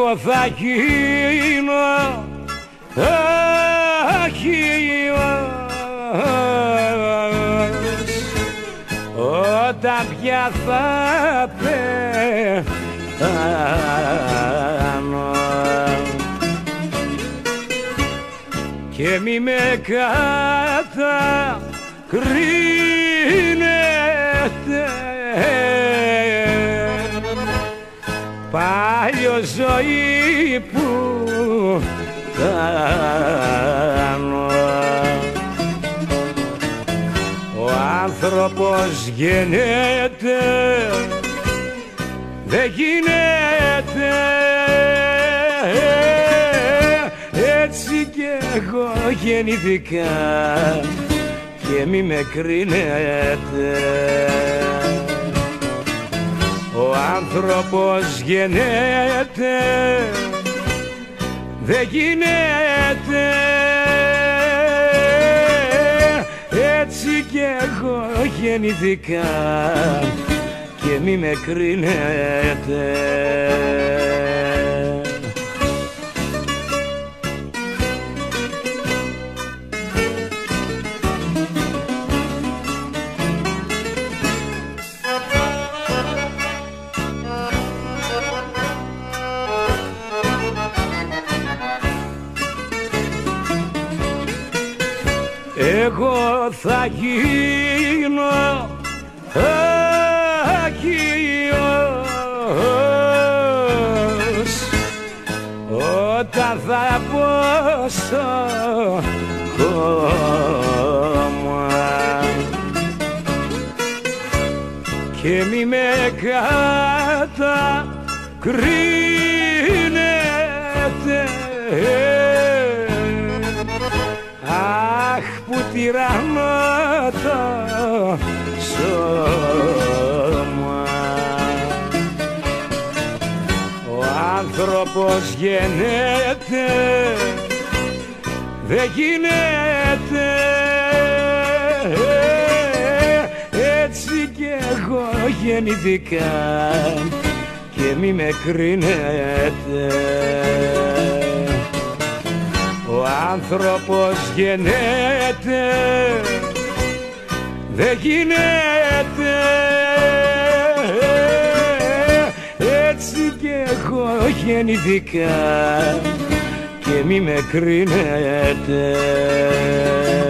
εγώ θα γίνω άγιος όταν πια θα πεθάνω και μη με κατακρίνετε παλιό ζωή που κάνω. Ο άνθρωπος γεννιέται, δεν γίνεται, έτσι κι εγώ γεννήθηκα και μη με κρίνετε. Ο άνθρωπος γεννιέται, δεν γίνεται, έτσι κι εγώ γεννήθηκα και μη με κρίνετε. Εγώ θα γίνω άγιος όταν θα μπω στο κόμμα και μη με κατακρίνετε. Αχ, που τυραννώ το σώμα. Ο άνθρωπος γεννιέται, δεν γίνεται, έτσι κι εγώ γεννήθηκα και μη με κρίνετε. Ο άνθρωπος γεννιέται, δεν γίνεται, έτσι κι εγώ γεννήθηκα και μη με κρίνετε.